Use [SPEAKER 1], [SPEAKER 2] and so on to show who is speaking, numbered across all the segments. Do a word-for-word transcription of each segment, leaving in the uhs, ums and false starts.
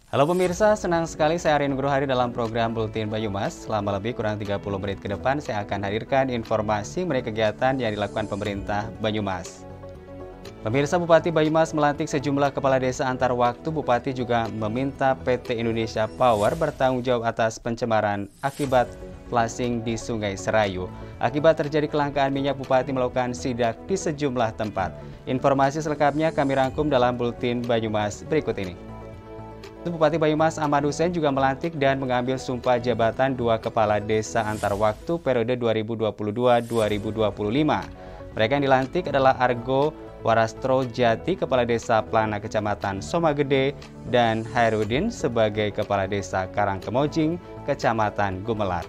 [SPEAKER 1] Halo pemirsa, senang sekali saya Arya Nugroho hari dalam program Buletin Banyumas. Selama lebih kurang tiga puluh menit ke depan, saya akan hadirkan informasi mengenai kegiatan yang dilakukan pemerintah Banyumas. Pemirsa, Bupati Banyumas melantik sejumlah kepala desa antar waktu. Bupati juga meminta P T Indonesia Power bertanggung jawab atas pencemaran akibat flushing di Sungai Serayu. Akibat terjadi kelangkaan minyak, Bupati melakukan sidak di sejumlah tempat. Informasi selengkapnya kami rangkum dalam Buletin Banyumas berikut ini. Bupati Banyumas Ahmad Hussein juga melantik dan mengambil sumpah jabatan dua kepala desa antar waktu periode dua ribu dua puluh dua sampai dua ribu dua puluh lima. Mereka yang dilantik adalah Argo Warastro Jati, Kepala Desa Plana Kecamatan Somagede, dan Hairudin sebagai Kepala Desa Karangkemojing, Kecamatan Gumelar.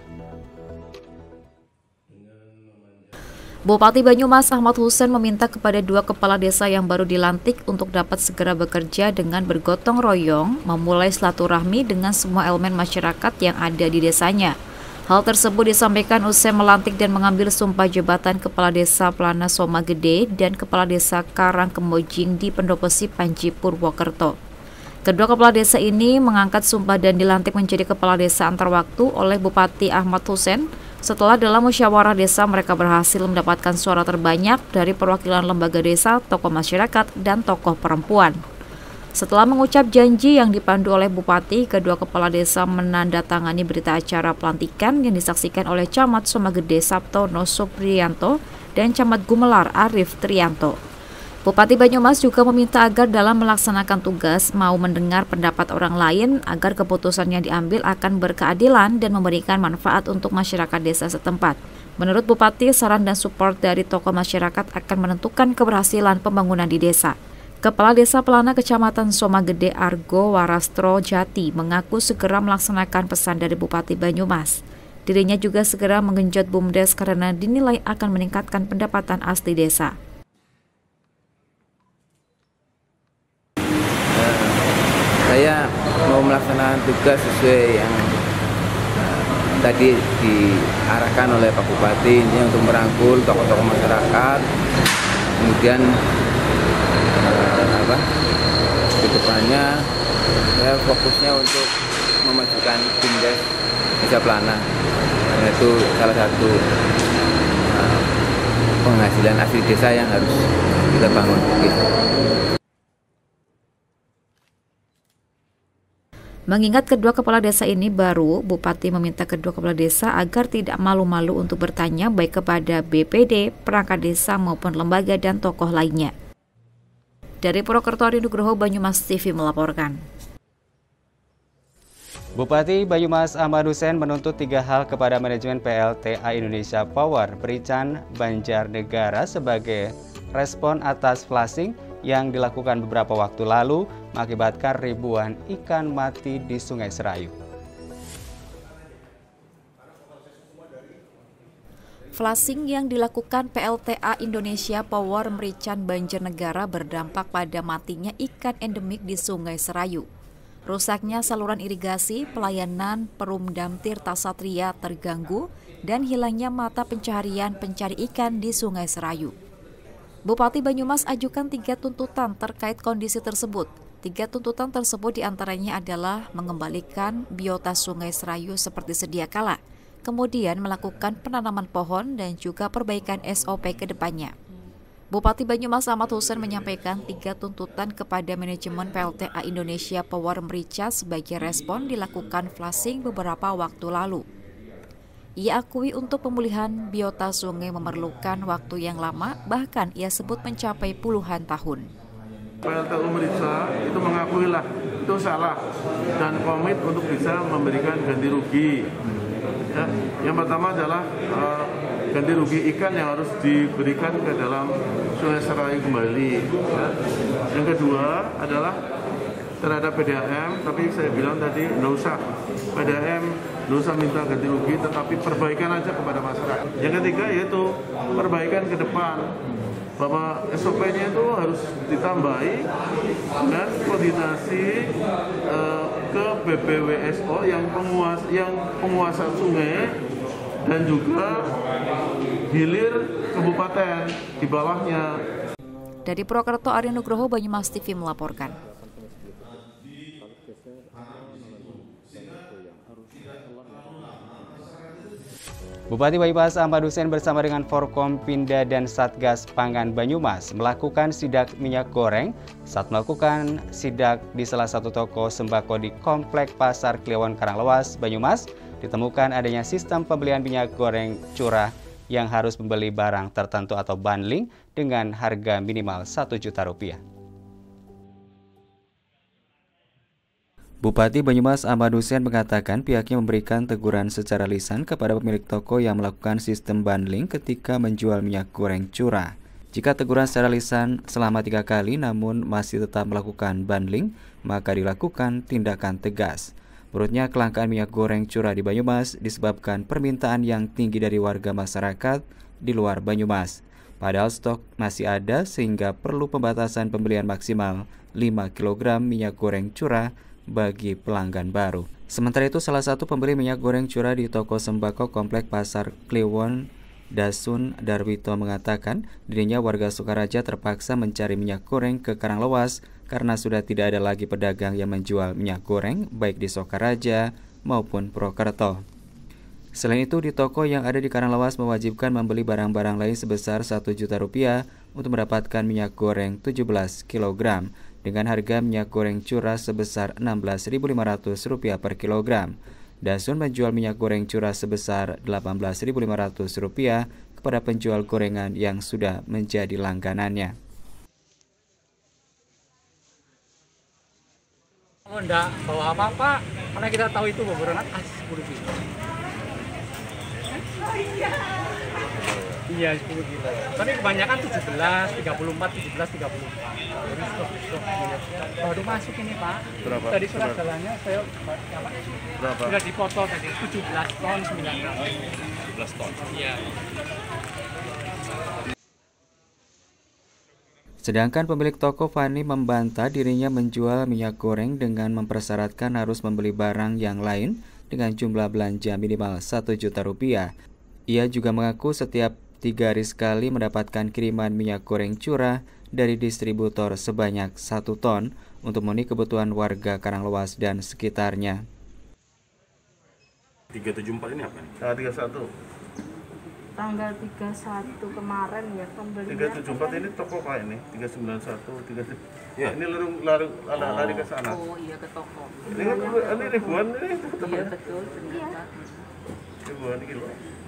[SPEAKER 2] Bupati Banyumas Ahmad Hussein meminta kepada dua kepala desa yang baru dilantik untuk dapat segera bekerja dengan bergotong royong, memulai silaturahmi dengan semua elemen masyarakat yang ada di desanya. Hal tersebut disampaikan usai melantik dan mengambil sumpah jabatan Kepala Desa Plana Somagede dan Kepala Desa Karangkemojing di Pendoposi Panji Purwokerto. Kedua kepala desa ini mengangkat sumpah dan dilantik menjadi kepala desa antar waktu oleh Bupati Ahmad Hussein setelah dalam musyawarah desa mereka berhasil mendapatkan suara terbanyak dari perwakilan lembaga desa, tokoh masyarakat, dan tokoh perempuan. Setelah mengucap janji yang dipandu oleh Bupati, kedua kepala desa menandatangani berita acara pelantikan yang disaksikan oleh Camat Somagede Sabtono Supriyanto dan Camat Gumelar Arif Trianto. Bupati Banyumas juga meminta agar dalam melaksanakan tugas mau mendengar pendapat orang lain agar keputusan yang diambil akan berkeadilan dan memberikan manfaat untuk masyarakat desa setempat. Menurut Bupati, saran dan support dari tokoh masyarakat akan menentukan keberhasilan pembangunan di desa. Kepala Desa Plana Kecamatan Somagede Argo Warastro Jati mengaku segera melaksanakan pesan dari Bupati Banyumas. Dirinya juga segera menggenjot BUMDes karena dinilai akan meningkatkan pendapatan asli desa.
[SPEAKER 3] Saya mau melaksanakan tugas sesuai yang uh, tadi diarahkan oleh Pak Bupati, ini untuk merangkul tokoh-tokoh masyarakat, kemudian uh, apa, ke depannya saya fokusnya untuk memajukan BUMDes Desa Plana, karena itu salah satu uh, penghasilan asli desa yang harus kita bangun. Gitu.
[SPEAKER 2] Mengingat kedua kepala desa ini baru, Bupati meminta kedua kepala desa agar tidak malu-malu untuk bertanya baik kepada B P D, perangkat desa maupun lembaga dan tokoh lainnya. Dari Purwokerto, Arya Nugroho, Banyumas T V melaporkan.
[SPEAKER 1] Bupati Banyumas Ahmad Hussein menuntut tiga hal kepada manajemen P L T A Indonesia Power Perican Banjarnegara sebagai respon atas flushing yang dilakukan beberapa waktu lalu mengakibatkan ribuan ikan mati di Sungai Serayu.
[SPEAKER 2] Flushing yang dilakukan P L T A Indonesia Power Merican Banjarnegara berdampak pada matinya ikan endemik di Sungai Serayu. Rusaknya saluran irigasi, pelayanan Perumdam Tirta Satria terganggu, dan hilangnya mata pencaharian pencari ikan di Sungai Serayu. Bupati Banyumas ajukan tiga tuntutan terkait kondisi tersebut. Tiga tuntutan tersebut diantaranya adalah mengembalikan biota Sungai Serayu seperti sedia kala, kemudian melakukan penanaman pohon dan juga perbaikan S O P ke depannya. Bupati Banyumas Ahmad Hussein menyampaikan tiga tuntutan kepada manajemen P L T A Indonesia Power Merica sebagai respon dilakukan flushing beberapa waktu lalu. Ia akui untuk pemulihan biota sungai memerlukan waktu yang lama, bahkan ia sebut mencapai puluhan tahun.
[SPEAKER 4] P L T A Merica itu mengakuilah itu salah dan komit untuk bisa memberikan ganti rugi. Ya, yang pertama adalah uh, ganti rugi ikan yang harus diberikan ke dalam Sungai Serayu kembali. Ya. Yang kedua adalah terhadap P D A M, tapi saya bilang tadi nggak usah P D A M, nggak usah minta ganti rugi, tetapi perbaikan aja kepada masyarakat. Yang ketiga yaitu perbaikan ke depan, bahwa S O P-nya itu harus ditambahi dengan koordinasi uh, ke B B W S O yang penguasa, yang penguasa sungai dan juga hilir kabupaten di bawahnya.
[SPEAKER 2] Dari Purwokerto, Arya Nugroho, Banyumas T V melaporkan.
[SPEAKER 1] Bupati Banyumas Ahmad Hussein bersama dengan Forkompinda dan Satgas Pangan Banyumas melakukan sidak minyak goreng saat melakukan sidak di salah satu toko sembako di Komplek Pasar Kliwon Karanglewas, Banyumas. Ditemukan adanya sistem pembelian minyak goreng curah yang harus membeli barang tertentu atau bundling dengan harga minimal satu juta rupiah. Bupati Banyumas Ahmad Hussein mengatakan pihaknya memberikan teguran secara lisan kepada pemilik toko yang melakukan sistem bundling ketika menjual minyak goreng curah. Jika teguran secara lisan selama tiga kali namun masih tetap melakukan bundling, maka dilakukan tindakan tegas. Menurutnya, kelangkaan minyak goreng curah di Banyumas disebabkan permintaan yang tinggi dari warga masyarakat di luar Banyumas. Padahal stok masih ada sehingga perlu pembatasan pembelian maksimal lima kilogram minyak goreng curah bagi pelanggan baru. Sementara itu, salah satu pembeli minyak goreng curah di toko sembako Komplek Pasar Kliwon, Dasun Darwito, mengatakan dirinya warga Sukaraja terpaksa mencari minyak goreng ke Karanglewas karena sudah tidak ada lagi pedagang yang menjual minyak goreng baik di Sukaraja maupun Purwokerto. Selain itu, di toko yang ada di Karanglewas mewajibkan membeli barang-barang lain sebesar satu juta rupiah untuk mendapatkan minyak goreng tujuh belas kilogram dengan harga minyak goreng curah sebesar enam belas ribu lima ratus rupiah per kilogram. Dasun menjual minyak goreng curah sebesar delapan belas ribu lima ratus rupiah kepada penjual gorengan yang sudah menjadi langganannya.
[SPEAKER 5] Oh, enggak bawa apa-apa, karena kita tahu itu beberan as sepuluh kilo. Iya, sepuluh kilo. Tapi kebanyakan tujuh belas, tiga puluh empat, tujuh belas, tiga puluh empat. Jadi stok-stok baru masuk ini, Pak.
[SPEAKER 4] Berapa?
[SPEAKER 5] Tadi surat jalannya saya apa?
[SPEAKER 4] Berapa?
[SPEAKER 5] Sudah dipotong tadi tujuh belas ton, sembilan ratus. tujuh belas ton. Iya.
[SPEAKER 1] Sedangkan pemilik toko Fani membantah dirinya menjual minyak goreng dengan mempersyaratkan harus membeli barang yang lain dengan jumlah belanja minimal satu juta rupiah. Ia juga mengaku setiap tiga hari sekali mendapatkan kiriman minyak goreng curah dari distributor sebanyak satu ton untuk memenuhi kebutuhan warga Karanglewas dan sekitarnya.
[SPEAKER 6] tiga tujuh empat ini apa nih?
[SPEAKER 4] Tanggal tiga puluh satu.
[SPEAKER 7] Tanggal tiga puluh satu kemarin ya pembelian.
[SPEAKER 4] tiga tujuh empat ini toko apa ini? tiga sembilan satu, tiga
[SPEAKER 6] Ya.
[SPEAKER 4] Ini lari lari lari, lari ke sana.
[SPEAKER 7] Oh iya ke toko.
[SPEAKER 4] Ini kan ini ribuan ini.
[SPEAKER 7] Iya betul ternyata.
[SPEAKER 4] Ribuan kilo.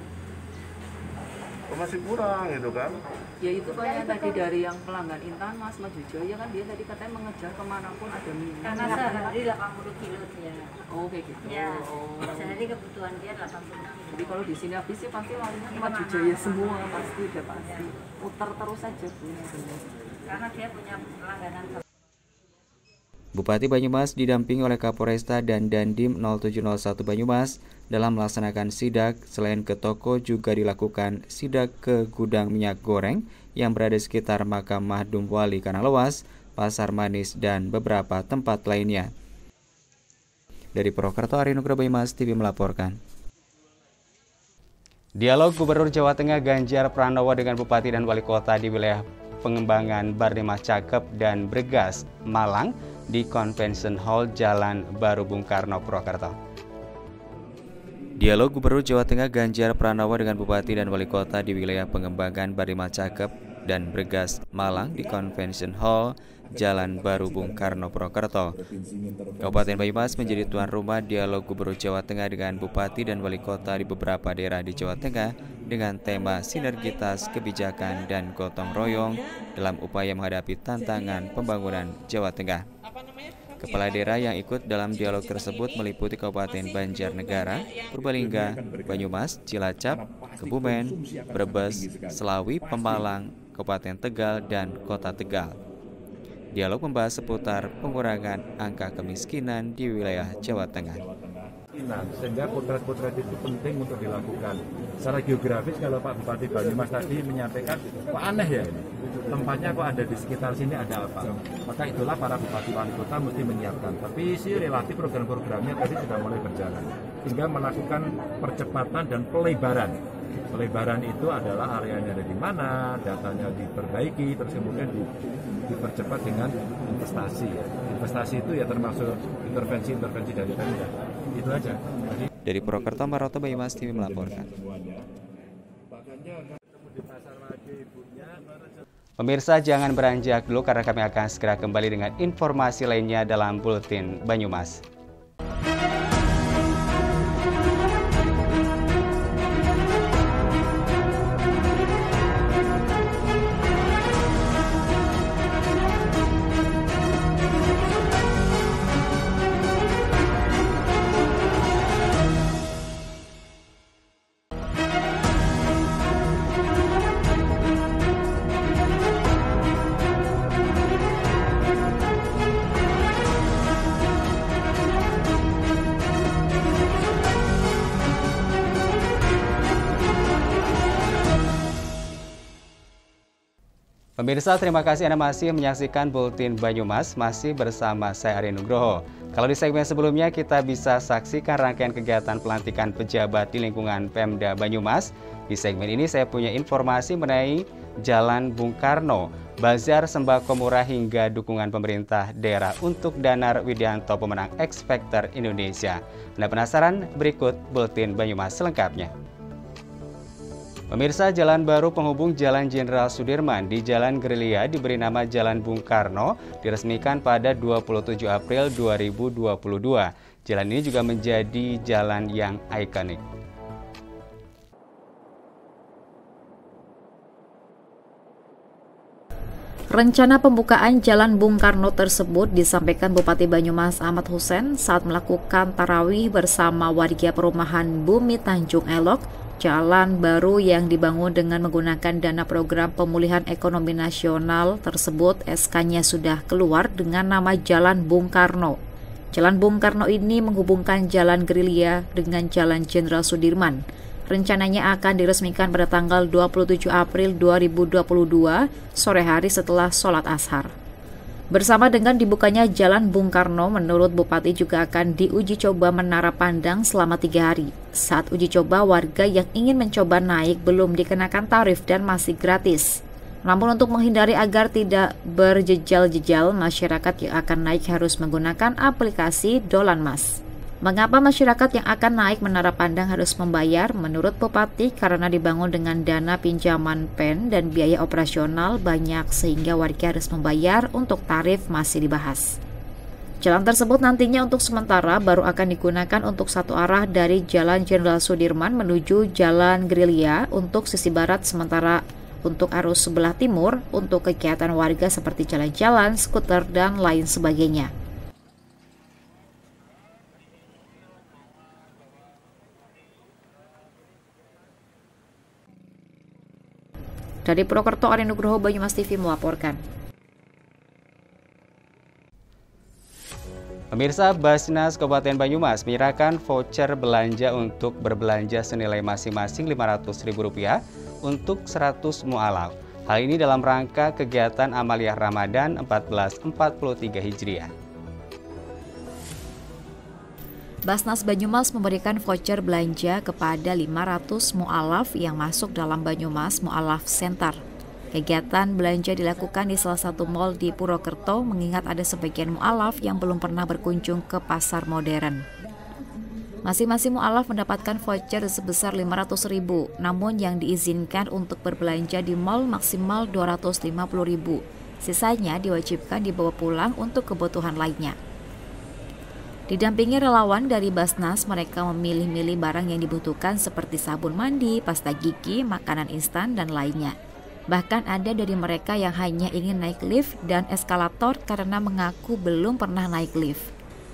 [SPEAKER 4] Oh, masih kurang gitu kan?
[SPEAKER 7] Ya itu kayak tadi dari yang pelanggan Intan Mas Maju Jaya kan dia tadi katanya mengejar kemanapun ada minyak.
[SPEAKER 8] Karena sehari delapan puluh kilo dia.
[SPEAKER 7] Oh kayak gitu.
[SPEAKER 8] Ya,
[SPEAKER 7] Oh.
[SPEAKER 8] sehari kebutuhan dia delapan puluh kilo.
[SPEAKER 7] Jadi kalau di sini habis sih pasti larinya ke Maju Jaya semua pasti udah pasti. Putar terus aja punya benar.
[SPEAKER 8] Karena dia punya langganan.
[SPEAKER 1] Bupati Banyumas didampingi oleh Kapolresta dan Dandim nol tujuh nol satu Banyumas dalam melaksanakan sidak. Selain ke toko juga dilakukan sidak ke gudang minyak goreng yang berada di sekitar Makam Mahdum Wali Karanglewas, Pasar Manis, dan beberapa tempat lainnya. Dari Purwokerto, Ari Nugroho, Banyumas T V melaporkan. Dialog Gubernur Jawa Tengah Ganjar Pranowo dengan Bupati dan Wali Kota di wilayah pengembangan Barimas Cakep dan Bregas, Malang di Convention Hall Jalan Baru Bung Karno, Purwokerto. Dialog Gubernur Jawa Tengah Ganjar Pranowo dengan Bupati dan Wali Kota di wilayah pengembangan Barimas Cakep dan Bregas, Malang di Convention Hall Jalan Baru Bung Karno, Purwokerto. Kabupaten Banyumas menjadi tuan rumah dialog Gubernur Jawa Tengah dengan Bupati dan Wali Kota di beberapa daerah di Jawa Tengah dengan tema sinergitas kebijakan dan gotong royong dalam upaya menghadapi tantangan pembangunan Jawa Tengah. Kepala daerah yang ikut dalam dialog tersebut meliputi Kabupaten Banjarnegara, Purbalingga, Banyumas, Cilacap, Kebumen, Brebes, Selawi, Pemalang, Kabupaten Tegal, dan Kota Tegal. Dialog membahas seputar pengurangan angka kemiskinan di wilayah Jawa Tengah.
[SPEAKER 9] Sehingga potret-potret itu penting untuk dilakukan. Secara geografis kalau Pak Bupati Banyumas tadi menyampaikan, kok aneh ya ini, tempatnya kok ada di sekitar sini ada apa. Maka itulah para Bupati Wali Kota mesti menyiapkan. Tapi sih relatif program-programnya tadi sudah mulai berjalan. Tinggal melakukan percepatan dan pelebaran. Pelebaran itu adalah areanya ada di mana, datanya diperbaiki, terus kemudian di, dipercepat dengan investasi. Ya. Investasi itu ya termasuk intervensi-intervensi dari Pemda. Itu aja. Jadi
[SPEAKER 1] Dari Purwokerto, Maroto, Banyumas T V melaporkan. Pemirsa, jangan beranjak dulu karena kami akan segera kembali dengan informasi lainnya dalam Buletin Banyumas. Pemirsa, terima kasih Anda masih menyaksikan Buletin Banyumas, masih bersama saya Ari Nugroho. Kalau di segmen sebelumnya kita bisa saksikan rangkaian kegiatan pelantikan pejabat di lingkungan Pemda Banyumas. Di segmen ini saya punya informasi mengenai Jalan Bung Karno, bazar sembako murah hingga dukungan pemerintah daerah untuk Danar Widianto pemenang X Factor Indonesia. Anda penasaran? Berikut Buletin Banyumas selengkapnya. Pemirsa, jalan baru penghubung Jalan Jenderal Sudirman di Jalan Gerilya diberi nama Jalan Bung Karno diresmikan pada dua puluh tujuh April dua ribu dua puluh dua. Jalan ini juga menjadi jalan yang ikonik.
[SPEAKER 2] Rencana pembukaan Jalan Bung Karno tersebut disampaikan Bupati Banyumas Ahmad Hussein saat melakukan tarawih bersama warga perumahan Bumi Tanjung Elok. Jalan baru yang dibangun dengan menggunakan dana program pemulihan ekonomi nasional tersebut S K-nya sudah keluar dengan nama Jalan Bung Karno. Jalan Bung Karno ini menghubungkan Jalan Gerilya dengan Jalan Jenderal Sudirman. Rencananya akan diresmikan pada tanggal dua puluh tujuh April dua ribu dua puluh dua, sore hari setelah sholat ashar. Bersama dengan dibukanya Jalan Bung Karno, menurut Bupati juga akan diuji coba menara pandang selama tiga hari. Saat uji coba, warga yang ingin mencoba naik belum dikenakan tarif dan masih gratis. Namun untuk menghindari agar tidak berjejal-jejal, masyarakat yang akan naik harus menggunakan aplikasi Dolan Mas. Mengapa masyarakat yang akan naik menara pandang harus membayar? Menurut Bupati, karena dibangun dengan dana pinjaman P E N dan biaya operasional banyak sehingga warga harus membayar, untuk tarif masih dibahas. Jalan tersebut nantinya untuk sementara baru akan digunakan untuk satu arah dari Jalan Jenderal Sudirman menuju Jalan Gerilya untuk sisi barat, sementara untuk arus sebelah timur untuk kegiatan warga seperti jalan-jalan, skuter, dan lain sebagainya. Dari Purwokerto, Ari Nugroho, Banyumas T V melaporkan.
[SPEAKER 1] Pemirsa, Basnas Kabupaten Banyumas menyerahkan voucher belanja untuk berbelanja senilai masing-masing lima ratus ribu rupiah untuk seratus mu'alaf. Hal ini dalam rangka kegiatan Amaliyah Ramadan seribu empat ratus empat puluh tiga Hijriah.
[SPEAKER 2] Basnas Banyumas memberikan voucher belanja kepada lima ratus mu'alaf yang masuk dalam Banyumas Mu'alaf Center. Kegiatan belanja dilakukan di salah satu mal di Purwokerto mengingat ada sebagian mu'alaf yang belum pernah berkunjung ke pasar modern. Masing-masing mu'alaf mendapatkan voucher sebesar lima ratus ribu, namun yang diizinkan untuk berbelanja di mal maksimal dua ratus lima puluh ribu. Sisanya diwajibkan dibawa pulang untuk kebutuhan lainnya. Didampingi relawan dari Basnas, mereka memilih-milih barang yang dibutuhkan seperti sabun mandi, pasta gigi, makanan instan, dan lainnya. Bahkan ada dari mereka yang hanya ingin naik lift dan eskalator karena mengaku belum pernah naik lift.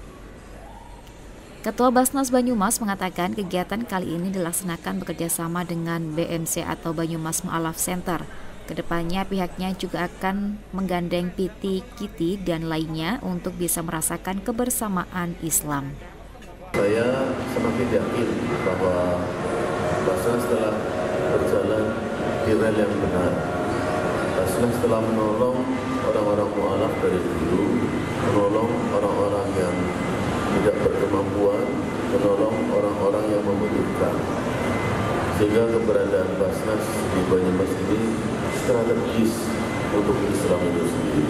[SPEAKER 2] Ketua Basnas Banyumas mengatakan kegiatan kali ini dilaksanakan bekerjasama dengan B M C atau Banyumas Mu'alaf Center. Kedepannya pihaknya juga akan menggandeng P T, Kitty, dan lainnya untuk bisa merasakan kebersamaan Islam.
[SPEAKER 6] Saya semakin yakin bahwa Basnas telah berjalan di rel yang benar. Basnas telah menolong orang-orang mu'alaf dari dulu, menolong orang-orang yang tidak berkemampuan, menolong orang-orang yang membutuhkan. Sehingga keberadaan Basnas di Banyumas ini strategis untuk Islam itu sendiri.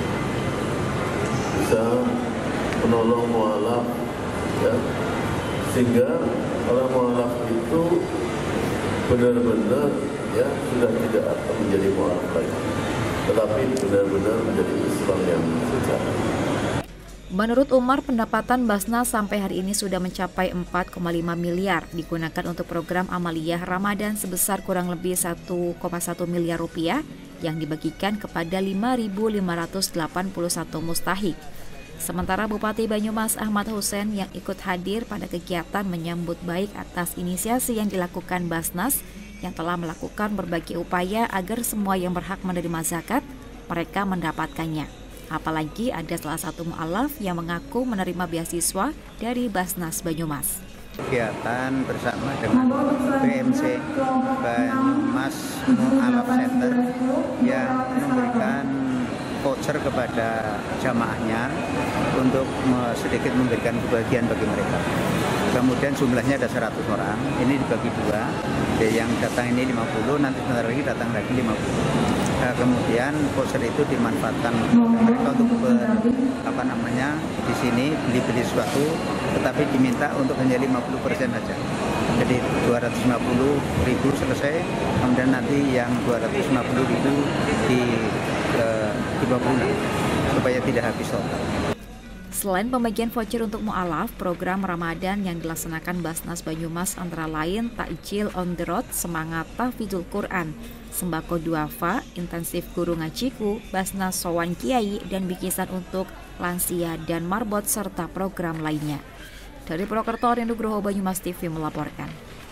[SPEAKER 6] Bisa menolong mu'alaf, ya, sehingga orang mualaf itu benar-benar ya sudah tidak akan menjadi mualaf lagi, tetapi benar-benar menjadi Islam yang sejahtera.
[SPEAKER 2] Menurut Umar, pendapatan Basnas sampai hari ini sudah mencapai empat koma lima miliar, digunakan untuk program amaliyah Ramadan sebesar kurang lebih satu koma satu miliar rupiah yang dibagikan kepada lima ribu lima ratus delapan puluh satu mustahik. Sementara Bupati Banyumas Ahmad Hussein yang ikut hadir pada kegiatan menyambut baik atas inisiasi yang dilakukan Basnas yang telah melakukan berbagai upaya agar semua yang berhak menerima zakat mereka mendapatkannya. Apalagi ada salah satu mu'alaf yang mengaku menerima beasiswa dari Basnas Banyumas.
[SPEAKER 10] Kegiatan bersama dengan B M C Banyumas Mu'alaf Center yang memberikan voucher kepada jamaahnya untuk sedikit memberikan kebahagiaan bagi mereka. Kemudian jumlahnya ada seratus orang, ini dibagi dua, yang datang ini lima puluh, nanti sebentar lagi datang lagi lima puluh. Nah, kemudian voucher itu dimanfaatkan mereka untuk ber, apa namanya di sini beli-beli sesuatu, tetapi diminta untuk hanya lima puluh persen saja. Jadi dua ratus lima puluh ribu selesai, kemudian nanti yang dua ratus lima puluh ribu di eh, dua bulan supaya tidak habis total.
[SPEAKER 2] Selain pembagian voucher untuk mu'alaf, program Ramadan yang dilaksanakan Basnas Banyumas antara lain Takjil on the Road, Semangat Tahfidzul Quran, Sembako Duafa, Intensif Guru Ngajiku, Basnas Sowan Kiai, dan bikisan untuk lansia dan marbot, serta program lainnya. Dari Purwokerto, Rindu Nugroho, Banyumas T V melaporkan.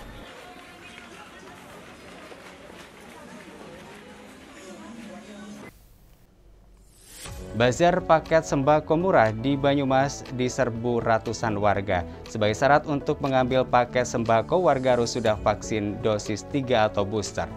[SPEAKER 1] Bazar paket sembako murah di Banyumas diserbu ratusan warga. Sebagai syarat untuk mengambil paket sembako, warga harus sudah vaksin dosis tiga atau booster.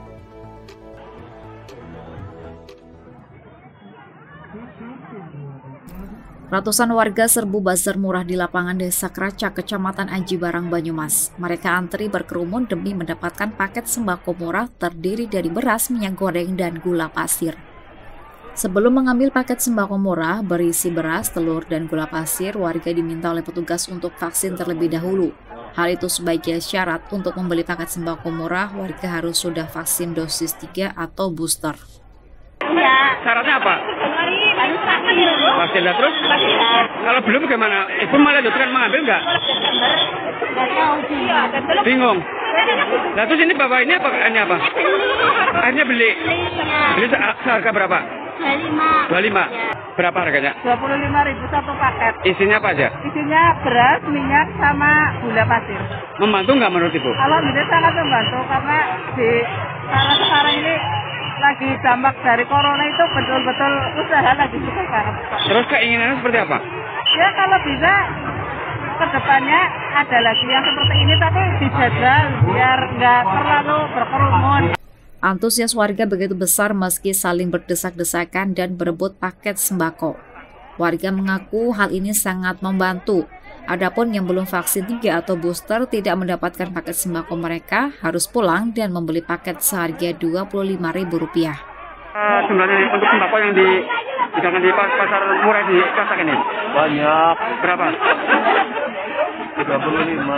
[SPEAKER 2] Ratusan warga serbu bazar murah di lapangan Desa Kraca, Kecamatan Aji Barang, Banyumas. Mereka antri berkerumun demi mendapatkan paket sembako murah terdiri dari beras, minyak goreng, dan gula pasir. Sebelum mengambil paket sembako murah berisi beras, telur, dan gula pasir, warga diminta oleh petugas untuk vaksin terlebih dahulu. Hal itu sebagai syarat untuk membeli paket sembako murah, warga harus sudah vaksin dosis tiga atau booster.
[SPEAKER 5] Ya. Syaratnya apa?
[SPEAKER 7] Harus vaksin dulu.
[SPEAKER 5] Vaksin lah terus?
[SPEAKER 7] Vaksin.
[SPEAKER 5] Kalau belum gimana? Ibu malah kan mengambil nggak?
[SPEAKER 7] Nggak tahu sih.
[SPEAKER 5] Bingung. Nah terus ini bapak ini apa? Ini apa? Akhirnya beli. Beli seharga berapa?
[SPEAKER 7] dua puluh lima.
[SPEAKER 5] dua puluh lima. Berapa harganya?
[SPEAKER 7] dua puluh lima ribu satu paket.
[SPEAKER 5] Isinya apa aja?
[SPEAKER 7] Isinya beras, minyak, sama gula pasir.
[SPEAKER 5] Membantu nggak menurut Ibu?
[SPEAKER 7] Alhamdulillah sangat membantu karena di karena sekarang ini lagi dampak dari corona itu betul-betul usaha lagi susah banget.
[SPEAKER 5] Terus keinginannya seperti apa?
[SPEAKER 7] Ya kalau bisa kedepannya ada lagi yang seperti ini tapi dijaga biar nggak terlalu berkerumun.
[SPEAKER 2] Antusias warga begitu besar meski saling berdesak-desakan dan berebut paket sembako. Warga mengaku hal ini sangat membantu. Adapun yang belum vaksin tiga atau booster tidak mendapatkan paket sembako, mereka harus pulang dan membeli paket seharga dua puluh lima ribu rupiah.
[SPEAKER 5] Uh, jumlahnya untuk sembako yang di hidangan di pasar murah di Kraca ini
[SPEAKER 6] Banyak.
[SPEAKER 5] berapa?
[SPEAKER 6] tiga puluh lima.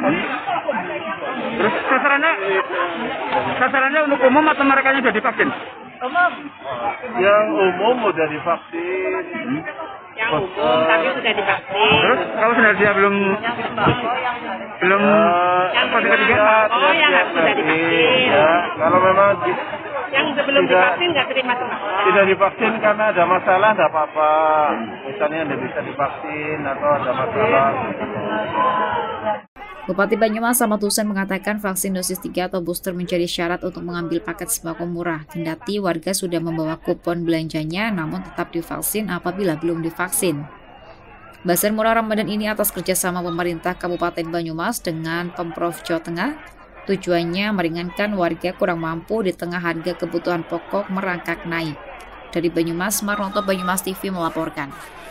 [SPEAKER 5] Terus sasarannya sasarannya untuk umum atau mereka yang sudah divaksin?
[SPEAKER 7] Umum.
[SPEAKER 6] Yang umum udah divaksin.
[SPEAKER 7] Yang umum tapi sudah divaksin.
[SPEAKER 5] Terus kalau sudah dia belum
[SPEAKER 7] Yang sembako yang
[SPEAKER 5] belum
[SPEAKER 7] yang
[SPEAKER 5] vaksin ketiga?
[SPEAKER 7] Oh yang sudah divaksin.
[SPEAKER 6] Ya, kalau memang di,
[SPEAKER 7] Yang sebelum
[SPEAKER 6] tidak,
[SPEAKER 7] divaksin nggak terima sembako.
[SPEAKER 6] tidak divaksin karena ada masalah, nggak apa-apa. Misalnya tidak bisa divaksin atau ada masalah.
[SPEAKER 2] Bupati Banyumas Ahmad Hussein mengatakan vaksin dosis tiga atau booster menjadi syarat untuk mengambil paket sembako murah. Kendati warga sudah membawa kupon belanjanya, namun tetap divaksin apabila belum divaksin. Bazar murah Ramadan ini atas kerjasama pemerintah Kabupaten Banyumas dengan Pemprov Jawa Tengah. Tujuannya meringankan warga kurang mampu di tengah harga kebutuhan pokok merangkak naik. Dari Banyumas, Marnonto, Banyumas T V melaporkan.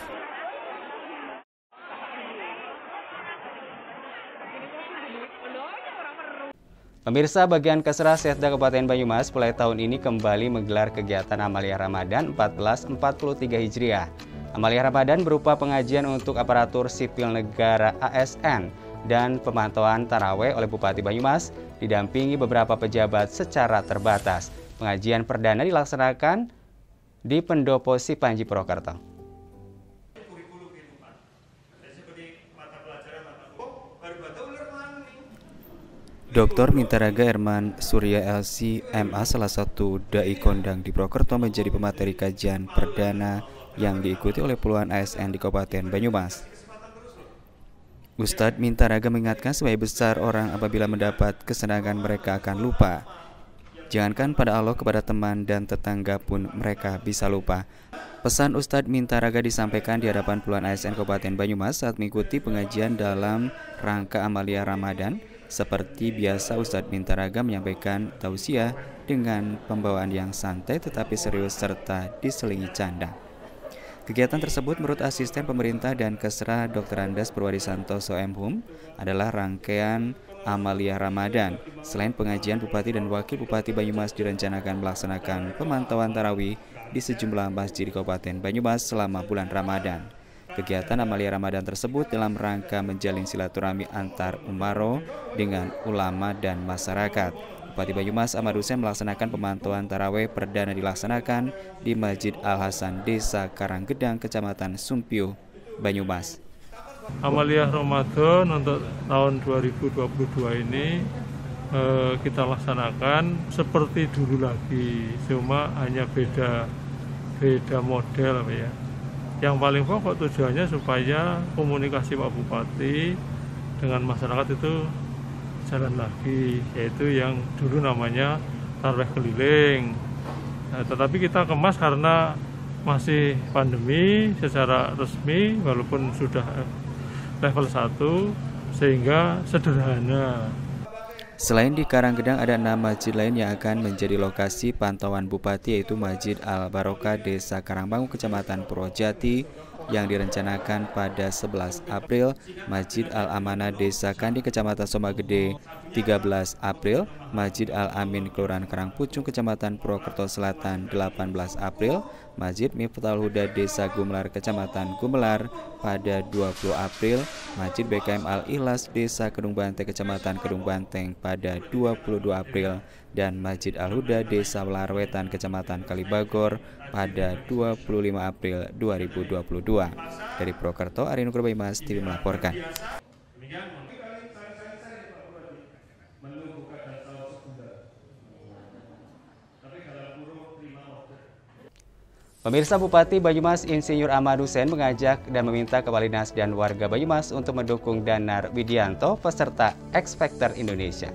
[SPEAKER 1] Pemirsa, bagian Kesra Setda Kabupaten Banyumas mulai tahun ini kembali menggelar kegiatan Amaliyah Ramadan seribu empat ratus empat puluh tiga Hijriah. Amaliyah Ramadan berupa pengajian untuk aparatur sipil negara A S N, dan pemantauan tarawih oleh Bupati Banyumas didampingi beberapa pejabat secara terbatas. Pengajian perdana dilaksanakan di Pendopo Sipanji Purwokerto. Doktor Mintaraga Herman Surya L C M A, salah satu dai kondang di Purwokerto, menjadi pemateri kajian perdana yang diikuti oleh puluhan A S N di Kabupaten Banyumas. Ustadz Mintaraga mengingatkan sebagai besar orang apabila mendapat kesenangan mereka akan lupa. Jangankan pada Allah, kepada teman dan tetangga pun mereka bisa lupa. Pesan Ustadz Mintaraga disampaikan di hadapan puluhan A S N Kabupaten Banyumas saat mengikuti pengajian dalam rangka Amalia Ramadan. Seperti biasa, Ustadz Mintaraga menyampaikan tausiah dengan pembawaan yang santai tetapi serius serta diselingi canda. Kegiatan tersebut menurut asisten pemerintah dan Kesra Doktor Andes Purwadi Santoso M Hum adalah rangkaian Amalia Ramadan. Selain pengajian, Bupati dan Wakil Bupati Banyumas direncanakan melaksanakan pemantauan tarawih di sejumlah masjid di Kabupaten Banyumas selama bulan Ramadan. Kegiatan Amalia Ramadan tersebut dalam rangka menjalin silaturahmi antar umaro dengan ulama dan masyarakat. Bupati Banyumas Ahmad Hussein melaksanakan pemantauan tarawih perdana dilaksanakan di Masjid Al-Hasan, Desa Karanggedang, Kecamatan Sumpiuh, Banyumas.
[SPEAKER 11] Amalia Ramadan untuk tahun dua ribu dua puluh dua ini eh, kita laksanakan seperti dulu lagi, cuma hanya beda beda model ya. Yang paling pokok tujuannya supaya komunikasi Pak Bupati dengan masyarakat itu jalan lagi, yaitu yang dulu namanya tarawih keliling. Nah, tetapi kita kemas karena masih pandemi secara resmi, walaupun sudah level satu, sehingga sederhana.
[SPEAKER 1] Selain di Karanggedang, ada enam masjid lain yang akan menjadi lokasi pantauan Bupati, yaitu Masjid Al-Barokah Desa Karangbangu, Kecamatan Purwojati yang direncanakan pada sebelas April, Masjid Al-Amanah Desa Kandi, Kecamatan Somagede tiga belas April, Masjid Al-Amin Kelurahan Karangpucung, Kecamatan Purwokerto Selatan delapan belas April, Masjid Miftahul Huda Desa Gumelar, Kecamatan Gumelar pada dua puluh April, Masjid B K M Al-Ikhlas Desa Kedung Banteng, Kecamatan Kedung Banteng pada dua puluh dua April, dan Masjid Al-Huda Desa Welarwetan, Kecamatan Kalibagor pada dua puluh lima April dua ribu dua puluh dua. Dari Purwokerto, Ari Nugroho, Banyumas T V melaporkan. Pemirsa, Bupati Banyumas Insinyur Ahmad Hussein mengajak dan meminta Kepala Dinas dan warga Banyumas untuk mendukung Danar Widianto, peserta X Factor Indonesia.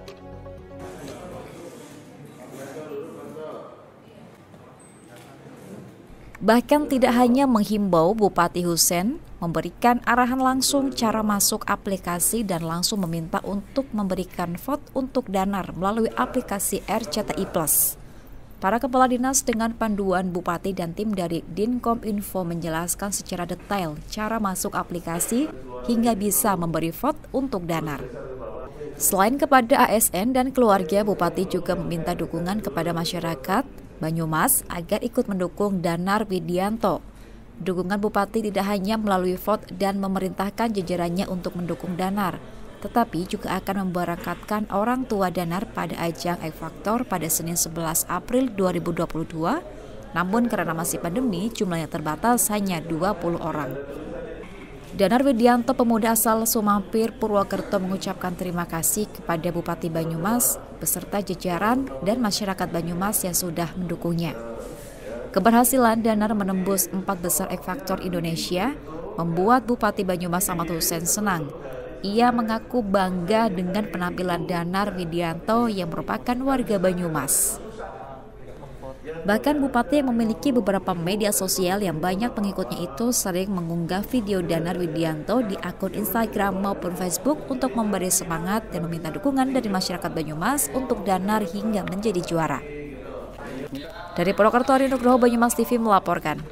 [SPEAKER 2] Bahkan tidak hanya menghimbau, Bupati Hussein memberikan arahan langsung cara masuk aplikasi dan langsung meminta untuk memberikan vote untuk Danar melalui aplikasi R C T I Plus. Para kepala dinas dengan panduan Bupati dan tim dari Dinkominfo menjelaskan secara detail cara masuk aplikasi hingga bisa memberi vote untuk Danar. Selain kepada A S N dan keluarga, Bupati juga meminta dukungan kepada masyarakat Banyumas agar ikut mendukung Danar Widianto. Dukungan Bupati tidak hanya melalui vote dan memerintahkan jajarannya untuk mendukung Danar, tetapi juga akan memberangkatkan orang tua Danar pada ajang X Factor pada Senin sebelas April dua ribu dua puluh dua, namun karena masih pandemi, jumlahnya terbatas hanya dua puluh orang. Danar Widianto, pemuda asal Sumampir, Purwokerto, mengucapkan terima kasih kepada Bupati Banyumas beserta jajaran dan masyarakat Banyumas yang sudah mendukungnya. Keberhasilan Danar menembus empat besar X Factor Indonesia membuat Bupati Banyumas Ahmad Hussein senang. Ia mengaku bangga dengan penampilan Danar Widianto yang merupakan warga Banyumas. Bahkan Bupati yang memiliki beberapa media sosial yang banyak pengikutnya itu sering mengunggah video Danar Widianto di akun Instagram maupun Facebook untuk memberi semangat dan meminta dukungan dari masyarakat Banyumas untuk Danar hingga menjadi juara. Dari Purwokerto, Ari Nugroho, Banyumas T V melaporkan.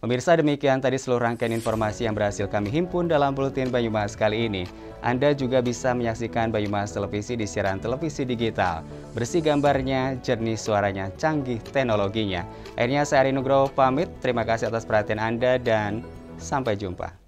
[SPEAKER 1] Pemirsa, demikian tadi seluruh rangkaian informasi yang berhasil kami himpun dalam Buletin Banyumas kali ini. Anda juga bisa menyaksikan Banyumas Televisi di siaran televisi digital. Bersih gambarnya, jernih suaranya, canggih teknologinya. Akhirnya saya Ari Nugroho pamit. Terima kasih atas perhatian Anda dan sampai jumpa.